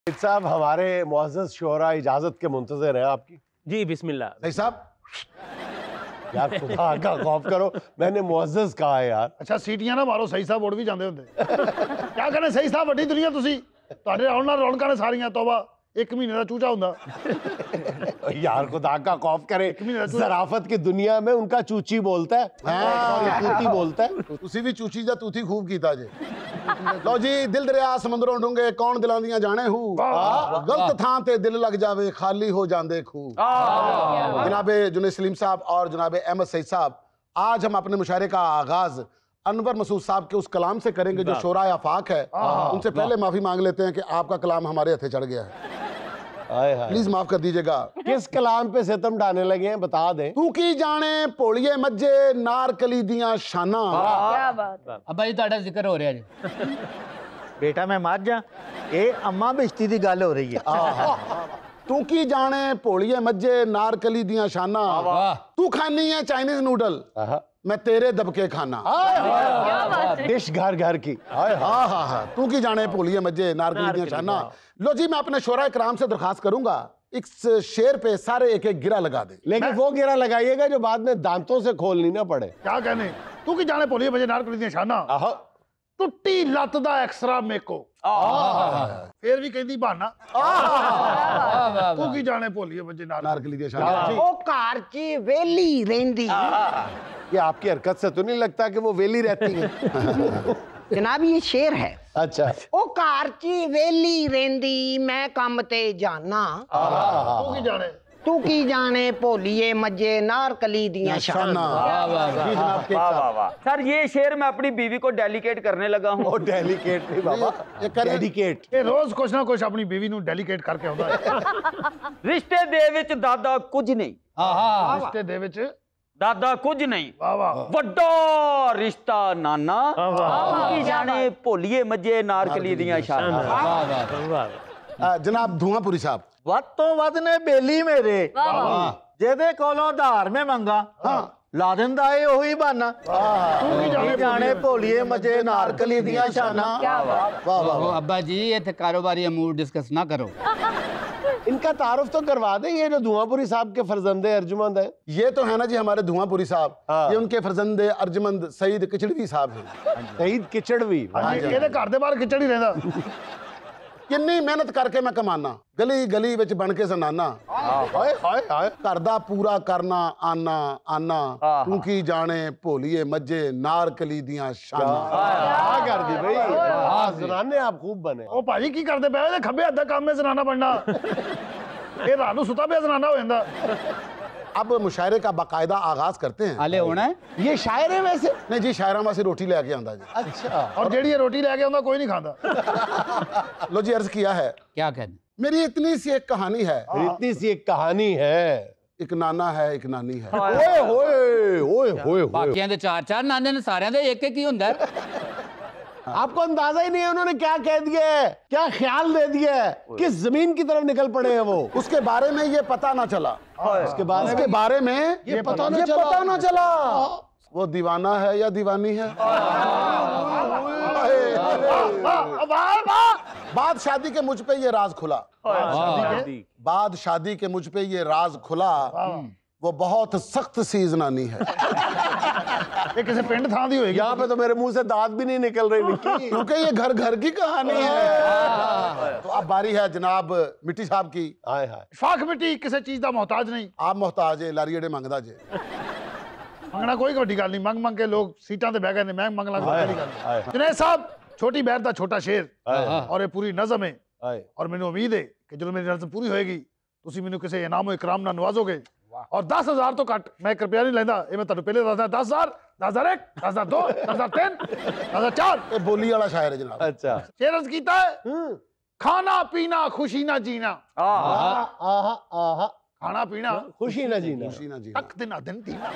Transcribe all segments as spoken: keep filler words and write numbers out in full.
साहब हमारे मुअज़्ज़ज़ शोरा इजाजत के मुंतज़िर हैं आपकी। जी बिस्मिल्लाह। सही साहब यार खुदा का खौफ करो, मैंने मुअज़्ज़ज़ कहा है यार। अच्छा सीटियां ना मारो, सही साहब उड़ भी जाते होंगे। क्या कहने सही साहब वड्डी दुनिया तुसी ਤੁਹਾਡੇ ਆਉਣ ਨਾਲ ਰੌਣਕਾਂ ने सारियां तौबा एक महीने का चूचा हुंदा। यार खुदा का खौफ करे, ज़राफ़त की दुनिया में उनका चूची बोलता है, हाँ तूती बोलता है। तुसी भी चूची जा तूती खूब कीता जे। लो जी दिल दरिया समुंदरों डूंगे कौन दिलां दियां जाने हूँ, गलत थां ते दिल लग जावे खाली हो जांदे खूह। जनाबे जुनैद सलीम साहब और जनाबे अहमद सईद साहब, आज हम अपने मुशायरे का आगाज अनवर मसूद साहब के उस कलाम से करेंगे जो शोरा आफाक है। उनसे पहले माफी मांग लेते हैं कि आपका कलाम हमारे हथे चढ़ गया है, प्लीज माफ कर दीजिएगा। किस कलाम पे सितम ढाने लगे हैं बता दें। तू की जाने भोलिए मज्जे नार कली दियां शाना। क्या बात। अब्बा जी ਤੁਹਾਡਾ ਜ਼ਿਕਰ ਹੋ ਰਿਹਾ ਜੀ। बेटा मैं मर जा, ये अम्मा बेइज्जती दी गल हो रही है। तू की जाने भोलिए मज्जे नार कली दियां शाना, तू खानी है चाइनीज नूडल मैं तेरे दबके खाना। डिश घर घर की। हाँ हाँ हाँ तू की जाने भोलिए मज्जे नार कली दियां शाना। लो जी मैं अपने शोरा इकराम से दरखास्त करूंगा इस शेर पे सारे एक एक गिरा लगा दे, लेकिन वो गिरा लगाइएगा जो बाद में दांतों से खोलनी ना पड़े। क्या कहने तू की जाने भोलिए मज्जे नार कली दियां शाना, टुट्टी लत दा एक्सरा मेको फिर भी कहती बहाना। तू की जाने भोलिए मज्जे नार कली दियां शाना। ओ घर च वेली रहंदी। ये आपकी हरकत से तो नहीं लगता कि वो वेली रहती है। जनाब ये शेर है। अच्छा ओ घर च वेली रहंदी मैं काम ते जाना, तू की जाने तू की जाने भोलिए मज्जे नार कली दियां शाना। सर ये शेर मैं अपनी बीवी को डेलीकेट करने लगा हूँ। वो डेलीकेट नहीं बाबा, डेडिकेट। ये रोज कुछ ना कुछ अपनी बीवी ਨੂੰ डेलीकेट करके आਉਂਦਾ है। रिश्ते दे विच दादा कुछ नहीं, रिश्ते दे विच दादा कुछ नहीं, वाह वाह वड्डा रिश्ता नाना की जाने भोलिए मजे नारकली दियां शाना। जनाब धुआंपुरी साहब, ਵੱਧ ਤੋਂ ਵੱਧ ਨੇ ਬੇਲੀ ਮੇਰੇ ਜਿਹਦੇ ਕੋਲੋਂ ਧਾਰ ਮੈਂ ਮੰਗਾ ਲਾ ਦਿੰਦਾ ਏ ਉਹੀ ਬਹਾਨਾ। ਤੂੰ ਜਾਣੇ ਭੋਲੀਏ ਮਜੇ ਨਾਰਕਲੀ ਦੀਆਂ ਸ਼ਾਨਾਂ। वाह वाह अब्बा जी ये थे कारोबारी अमूर डिस्कस ना करो। इनका तारुफ तो करवा दें, ये जो धुआंपुरी साहब के फर्जंदे अर्जुमंद है। ये तो है ना जी हमारे धुआंपुरी साहब, ये उनके फर्जंदे अर्जुमंद सईद किचड़वी साहब हैं। सईद किचड़वी ਇਹਦੇ ਘਰ ਦੇ ਬਾਹਰ ਕਿਚੜ ਹੀ ਰਹਿੰਦਾ। ਕਿੰਨੀ ਮਿਹਨਤ ਕਰਕੇ ਮੈਂ ਕਮਾਨਾ ਗਲੀ ਗਲੀ ਵਿੱਚ ਬਣ ਕੇ ਜ਼ਨਾਨਾ। ਹਾਏ ਹਾਏ ਹਾਏ ਘਰ ਦਾ ਪੂਰਾ ਕਰਨਾ ਆਨਾ ਆਨਾ ਤੂੰ ਕੀ ਜਾਣੇ ਭੋਲੀਏ ਮੱਝੇ ਨਾਰਕਲੀ ਦੀਆਂ ਸ਼ਾਨਾਂ। क्या कर दी भाई, हाँ जनाने आप खूब बने। ਉਹ ਭਾਜੀ ਕੀ ਕਰਦੇ ਪਏ ਇਹਦੇ ਖੱਬੇ ਹੱਥ ਦਾ ਕੰਮ ਹੈ ਜ਼ਨਾਨਾ ਬਣਨਾ। ਇਹ ਰਾਤ ਨੂੰ ਸੁੱਤਾ ਪਿਆ ਜ਼ਨਾਨਾ ਹੋ ਜਾਂਦਾ। अब मुशायरे का बाकायदा आगाज करते हैं। हाले होना है ये शायर है वैसे? नहीं जी शायरा वासी रोटी लेके आंदा जी। अच्छा और जेड़ी ये रोटी लेके आंदा कोई नहीं खाता। लो जी अर्ज किया है, क्या कहते मेरी इतनी सी एक कहानी है, इतनी सी एक कहानी है, एक नाना है एक नानी है। ओए होए ओए होए बाकियां दे चार चार नाने ने सारियां दे एक एक ही हुंदा है। आपको अंदाजा ही नहीं है उन्होंने क्या कह दिया है, क्या ख्याल दे दिया है, किस जमीन की तरफ निकल पड़े हैं वो। उसके बारे में ये पता ना चला, उसके बारे उसके में बारे में ये पता ये ना चला पता ना चला वो दीवाना है या दीवानी है। बाद शादी के मुझ पे ये राज खुला, बाद शादी के मुझ पे ये राज खुला, वो बहुत सख्त सी जनानी है। ये किसी पिंड थां दी होएगी। यहाँ पे तो मेरे मुंह से दांत भी नहीं निकल रही निक्की, क्योंकि ये घर घर की कहानी है। तो अब बारी है जनाब मिट्टी साहब की। हाय हाय फाक मिट्टी किसी चीज का मोहताज नहीं, आप मोहताज है लारी अड़े मंगदा जे। मंगना कोई वड्डी गल नहीं, मंग मंग के लोग सीटां ते बैठ गए ने, मैं मंग ला कोई गल। जुनैद साहब छोटी बहर दा छोटा शेर और ये पूरी नज़म है, और मैंने उम्मीद है कि जो मेरी नज़म पूरी होएगी तुसी मैनू किसी इनाम इकराम नाल नवाजोगे। और दस हजार तो कट मैं एक रुपया नहीं लेंदा, ये मैं तुहानू पहले दसदा। दस हजार दस हजार एक दस हजार दो दस हजार तीन दस हजार चार ये बोली वाला शायर है जनाब। अच्छा शेर अर्ज कीता है, खाना पीना खुशी ना जीना। आहा आहा आहा खाना पीना खुशी ना जीना, खुशी ना जीना तक दिन दिन दीना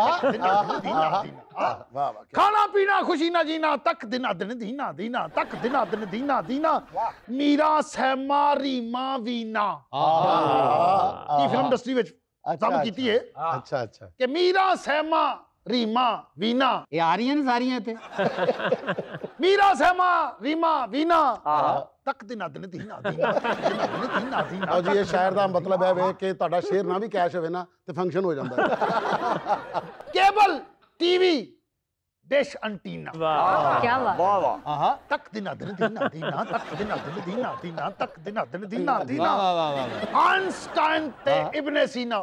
दीना। खाना पीना खुशी ना जीना तक दिन दिन दीना दीना तक दिन दिन दीना दीना मीरा सहमा रीमा वीना। की फिल्म इंडस्ट्री विच जम कीती है। अच्छा अच्छा कि मीरा सहमा रीमा वीना ये आ रही हैं सारियां थे। मीरा सहमा रीमा वीना तक दिना दिन दीना दीना दीना दीना ਲਓ ਜੀ ਇਹ ਸ਼ਾਇਰ ਦਾ ਮਤਲਬ ਹੈ ਵੇ ਕਿ ਤੁਹਾਡਾ ਸ਼ੇਰ ਨਾ ਵੀ ਕੈਸ਼ ਹੋਵੇ ਨਾ ਤੇ ਫੰਕਸ਼ਨ ਹੋ ਜਾਂਦਾ ਹੈ। केबल टीवी डिश एंटीना क्या बात। वाह वाह तक दिना दिन दीना दीना तक दिना दिन दीना दीना तक दिना दिन दीना दीना वाह वाह वाह वाह। आइंस्टाइन ते इब्ने सीना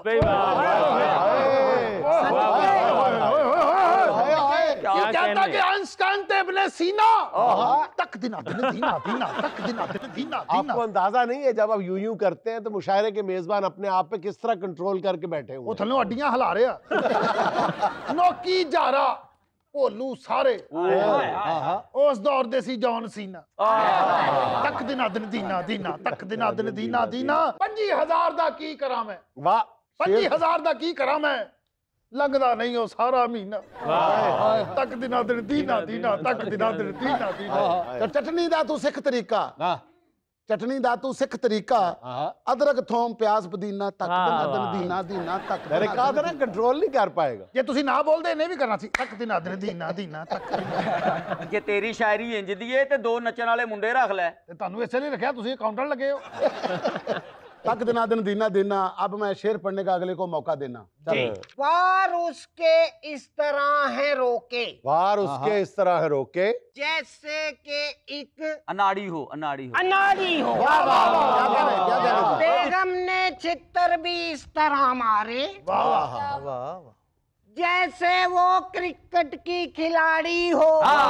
ये कहता कि आइंस्टाइन ते इब्ने सीना तक दिना दिन दीना दीना तक दिना दिन दीना दीना आपको अंदाजा नहीं है जब आप यूं यूं करते हैं तो मुशायरे के मेजबान अपने आप पे किस तरह कंट्रोल करके बैठे हुए वो थल्लों हड्डियां हिला रहे आ नौकी जारा भोलू सारे उस दौर दे सी जॉन सीना तक दिना दिन दीना दीना तक दिना दिन दीना दीना पंजी हजार दा की करा मैं वाह पंजी हजार दा की करा मैं लगदा नहीं हो सारा महीना तक दिना दिन दीना दीना तक दिना दिन दीना दीना ਤੇ ਚਟਨੀ ਦਾ ਤੂੰ ਸਿੱਖ ਤਰੀਕਾ वाह ਚਟਨੀ ਦਾ ਤੂੰ ਸਿੱਖ ਤਰੀਕਾ ਅਦਰਕ ਥੋਮ ਪਿਆਜ਼ ਪੁਦੀਨਾ ਤੱਕ ਦਿਨਾ ਦਿਨ ਦੀਨਾ ਦੀਨਾ ਤੱਕ मैंने कहा था ना कंट्रोल नहीं कर पाएगा ਜੇ ਤੁਸੀਂ ਨਾ ਬੋਲਦੇ ਇਹਨੇ ਵੀ ਕਰਨਾ ਸੀ ਤਕ ਦਿਨਾ ਦਿਨ ਦੀਨਾ ਦੀਨਾ ਤਕ ਜੇ ਤੇਰੀ ਸ਼ਾਇਰੀ ਇੰਜ ਦੀ ਏ ਤੇ ਦੋ ਨੱਚਣ ਵਾਲੇ ਮੁੰਡੇ ਰੱਖ ਲੈ ਤੇ ਤੁਹਾਨੂੰ ਇਸੇ ਲਈ ਰੱਖਿਆ ਤੁਸੀਂ ਅਕਾਊਂਟੈਂਟ ਲੱਗੇ ਹੋ तक दिना दिन दीना दीना अब मैं शेर पढ़ने का अगले को मौका देना वार उसके इस तरह है रोके वार उसके इस तरह है रोके जैसे कि एक अनाड़ी हो अनाड़ी हो अनाड़ी हो क्या कहना है, क्या कहना है? बेगम ने छितर भी इस तरह मारे वाह जैसे वो क्रिकेट की खिलाड़ी हो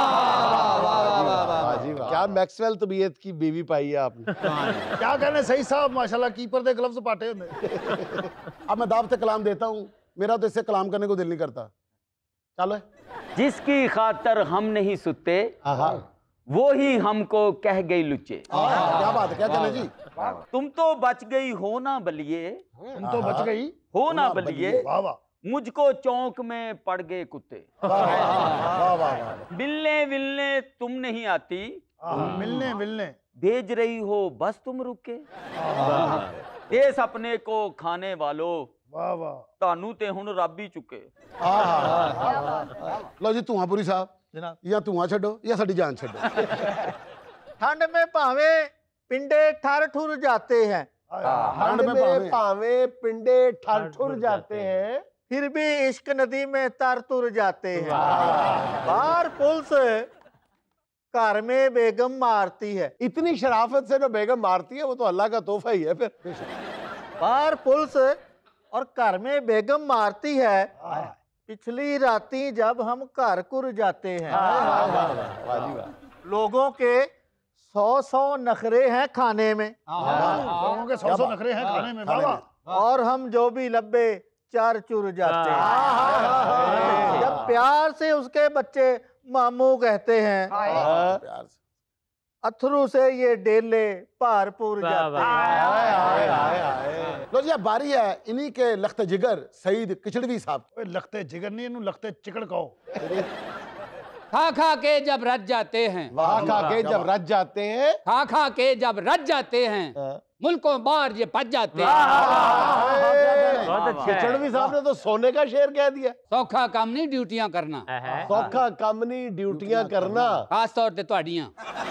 वाह जी वाह क्या मैक्सवेल तबीयत की बीवी पाई है आपने क्या कहने सही साहब माशाल्लाह कीपर दे ग्लव्स पाटे होंगे अब मैं दावत कलाम देता हूँ मेरा तो इससे कलाम करने को दिल नहीं करता चलो जिसकी खातर हम नहीं सुते वो ही हमको कह गई लुच्चे क्या बात है क्या कहना जी तुम तो बच गई हो ना बलिए तुम तो बच गई हो ना बलिए वाह वाह मुझको चौक में पड़ गए कुत्ते वाह वाह मिलने मिलने तुम नहीं आती मिलने मिलने भेज रही हो बस तुम रुके ये सपने को खाने वालों वाह वाह तानू ते हुन रब ही चुके लो जी धुआंपुरी साहब या धुआं छो या साडी जान छो ठंड में भावे पिंडे ठर ठुर जाते हैं ठंड में भावे पिंडे ठर ठुर जाते हैं फिर भी इश्क नदी में तर तुर जाते हैं बाहर पुलिस घर में बेगम मारती है इतनी शराफत से जो बेगम मारती है वो तो अल्लाह का तोहफा ही है फिर बाहर पुलिस और घर में बेगम मारती है पिछली राती जब हम घर कुर जाते हैं लोगों के सौ सौ नखरे हैं खाने में लोगों के सौ सौ नखरे हैं खाने में वाह वाह और हम जो भी लब्बे चार चुर जाते हैं जब प्यार से उसके बच्चे मामू कहते हैं अथरू से ये डेले भारपुर जाते हैं लो जी अब बारी है इन्हीं के लखते जिगर सईद किचड़वी साहब ओए लगते जिगर नहीं इन्हों लगते चिकड़ कहो खा खा के जब रज जाते हैं खा खा के जब रज जाते हैं खा खा के जब रज जाते हैं मुल्कों बाहर ये पच जाते हैं किचड़वी साहब ने तो सोने का शेर कह दिया सौखा काम नहीं ड्यूटियां करना सौखा काम नहीं ड्यूटियां करना खास तौर ते ਤੁਹਾਡੀਆਂ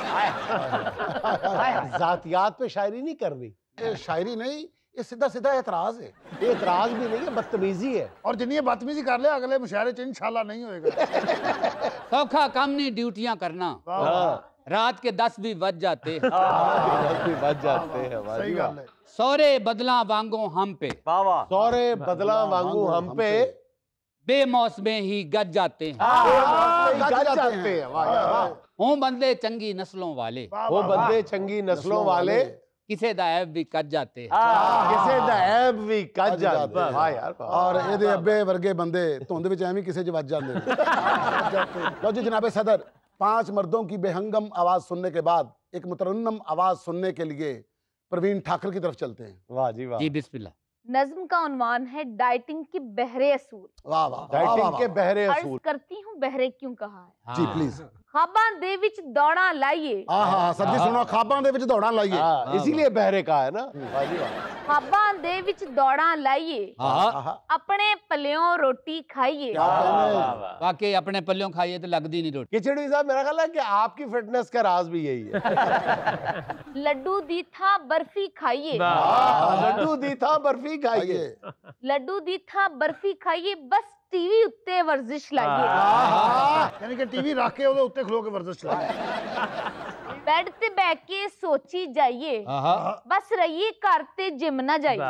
जातियात पे शायरी नहीं करनी ये शायरी नहीं ये सीधा सीधा एतराज है ये एतराज भी नहीं है बदतमीजी है और जिन्हें बदतमीजी कर ले अगले मुशायरे च इंशाल्लाह नहीं होएगा सौखा काम नहीं ड्यूटियां करना रात के दस भी बज जाते हैं बच जाते हैं सही गल है सौरे बदला वांगो हम पे वाह वाह सौरे बदला वांगू हम पे बेमौसमे ही गज जाते हैं गज जाते हैं वाह यार, वाह। हों बंदे चंगी नस्लों वाले वो बंदे चंगी नस्लों वाले किसे दायब भी कज जाते हैं किसे दा ऐब भी कज जाते हैं वाह यार वाह। और ਇਹਦੇ ਅੱਬੇ ਵਰਗੇ ਬੰਦੇ ਧੁੰਦ ਵਿੱਚ ਐਵੇਂ ਕਿਸੇ 'ਚ ਵੱਜ ਜਾਂਦੇ ਨੇ लो जी जनाब सदर पांच मर्दों की बेहंगम आवाज सुनने के बाद एक मुतरन्नम आवाज सुनने के लिए प्रवीण ठाकुर की तरफ चलते हैं वाह जी वाह जी बिस्मिल्लाह नज्म का उन्वान है डाइटिंग के बहरे असूल। वाह वाह डाइटिंग के बहरे अर्ज असूल। करती हूँ बहरे क्यों कहा है। जी प्लीज। खाबां दे विच दौड़ां लाइए। हाँ हाँ सर जी सुनो, खाबां दे विच दौड़ां लाइए। हाँ, इसीलिए बहरे का है ना। वाह जी वाह। खाबां दे विच दौड़ां लाइए, हाँ अपने पल्लियों रोटी खाइए। वाकई अपने पल्लियों खाइए तो लगती नहीं रोटी। खिचड़ी साहब मेरा ख्याल है कि आपकी फिटनेस का राज भी यही है। लड्डू दी था बर्फी खाइए। लड्डू दी था बर्फी खाइए। लड्डू दी था बर्फी खाइए, बस टीवी उत्ते वर्जिश लाइए। यानी कि टीवी रख के ਉਹਦੇ ਉੱਤੇ ਖਲੋ ਕੇ ਵਰਜ਼ਿਸ਼ ਲਾਈਏ। बेड ते बैठ के सोची जाइए, बस रहिए घर ते जिम ना जाइए।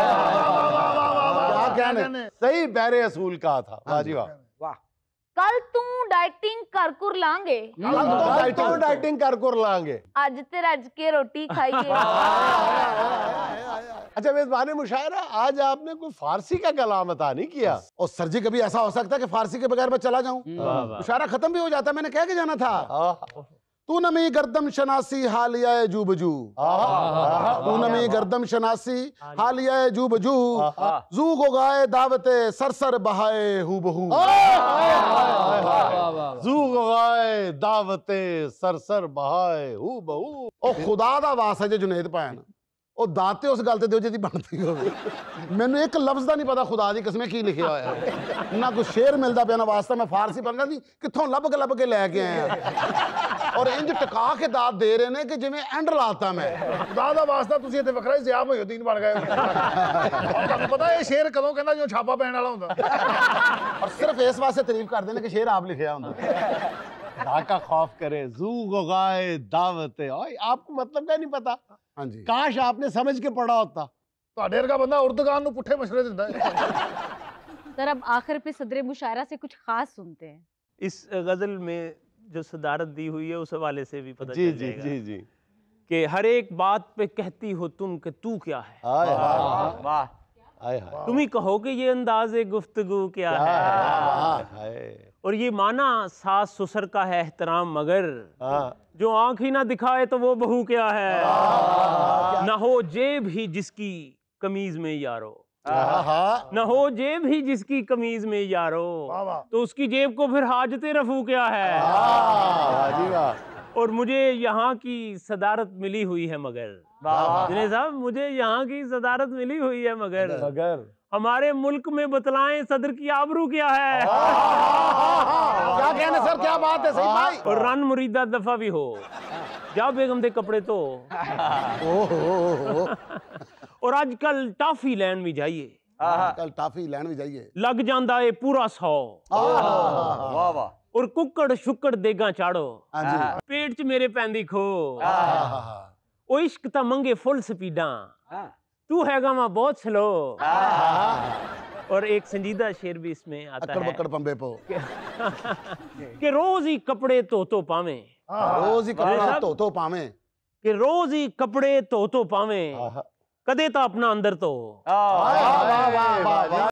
क्या कहने। सही बहरे असूल कहा था। वाह जी वाह। कल तू डाइटिंग कर कुर लांगे, तो डाइटिंग कर कर लांगे। आज ते रज के रोटी खाइए। अच्छा मेजबान मुशायरा, आज आपने कोई फारसी का कलाम अता नहीं किया। और सर जी कभी ऐसा हो सकता है कि फारसी के बगैर मैं चला जाऊं, मुशायरा खत्म भी हो जाता, मैंने कह के जाना था। तू नमी गर्दम शनासी हालिया जू बजू, तू नमी गर्दम शनासी हालिया जू बजू, जू को गाए दावते सरसर बहाए हु बहू। जू को गाए दावते सरसर बहाए हु बहू। ओ खुदा दा वास्ता जे जुनेद भैन, ਉਹ ਦਾਤੇ ਉਸ ਗੱਲ ਤੇ ਦਿਓ ਜਿਹਦੀ ਬਣਦੀ ਹੋਵੇ। ਮੈਨੂੰ ਇੱਕ ਲਫ਼ਜ਼ ਦਾ ਨਹੀਂ ਪਤਾ, ਖੁਦਾ ਦੀ ਕਸਮ ਕੀ ਲਿਖਿਆ ਹੋਇਆ ਨਾ ਕੋਈ ਸ਼ੇਰ ਮਿਲਦਾ ਪਿਆ ਨਾ ਵਾਸਤਾ। ਮੈਂ ਫਾਰਸੀ ਪੜ੍ਹਨਾ ਸੀ, ਕਿੱਥੋਂ ਲੱਭ ਕੇ ਲੱਭ ਕੇ ਲੈ ਕੇ ਆਇਆ ਔਰ ਇੰਜ ਟਿਕਾ ਕੇ ਦਾਤ ਦੇ ਰਹੇ ਨੇ ਕਿ ਜਿਵੇਂ ਐਂਡ ਲਾਤਾ ਮੈਂ। ਖੁਦਾ ਦਾ ਵਾਸਤਾ ਤੁਸੀਂ ਇੱਥੇ ਵੱਖਰਾ ਹੀ ਜ਼ਿਆ ਮੁਹਿਉਦੀਨ ਬਣ ਗਏ। ਤੁਹਾਨੂੰ ਪਤਾ ਇਹ ਸ਼ੇਰ ਕਦੋਂ ਕਹਿੰਦਾ ਜਦੋਂ ਛਾਪਾ ਪੈਣ ਵਾਲਾ ਹੁੰਦਾ। ਔਰ ਸਿਰਫ ਇਸ ਵਾਸਤੇ ਤਾਰੀਫ ਕਰਦੇ ਨੇ ਕਿ ਸ਼ੇਰ ਆਪ ਲਿਖਿਆ ਹੁੰਦਾ। का खौफ करे जू गाए दावते। आपको मतलब का नहीं पता। हाँ जी। काश आपने समझ के पढ़ा होता। ਤੁਹਾਡੇ ਵਰਗਾ ਬੰਦਾ ਉਰਦੂਗਾਨ ਨੂੰ ਪੁੱਠੇ ਮਸ਼ਵਰੇ ਦਿੰਦਾ ਹੈ। सर अब आखिर पे सदर मुशायरा से कुछ खास सुनते हैं। इस गजल में जो सदारत दी हुई है उस हवाले से भी पता जी चल जी जाएगा जी जी कि हर एक बात पे कहती हो तुम कि तू क्या है। हाय वाह हाय हाय। तुम ही कहो कि ये अंदाज़े गुफ्तगू क्या है। हाय। और ये माना सास ससुर का है एहतराम, मगर जो आँख ही ना दिखाए तो वो बहू क्या है। न हो जेब ही जिसकी कमीज में यारो, न हो जेब ही जिसकी कमीज में यारो, तो उसकी जेब को फिर हाजते रफू क्या है। और मुझे यहाँ की सदारत मिली हुई है मगर, जुनैद साहब मुझे यहाँ की सदारत मिली हुई है मगर, मगर हमारे मुल्क में बतलाएं सदर की आबरू क्या है। क्या कहने सर, क्या बात है सही भाई। और रन मुरीदा दफा भी हो, जाओ बेगम दे कपड़े तो। और आजकल टाफी लैंड भी जाइए, कल टाफी लैंड भी जाइए, लग जांदा है पूरा सौ। वाह वाह। और कुकड़ शुकड़ देगा चाड़ो, पेट च मेरे पैंदी खो। ओ इश्क ता मंगे फुल स्पीडा, तू हैगा मां बहुत स्लो। और एक संजीदा शेर भी इसमें आता अकड़ है बकड़ पंबे पो कि रोज ही कपड़े तो तो पावे, रोज ही कपड़ा तो तो पावे, कि रोज ही कपड़े तो तो पावे, कदे तो अपना अंदर तो।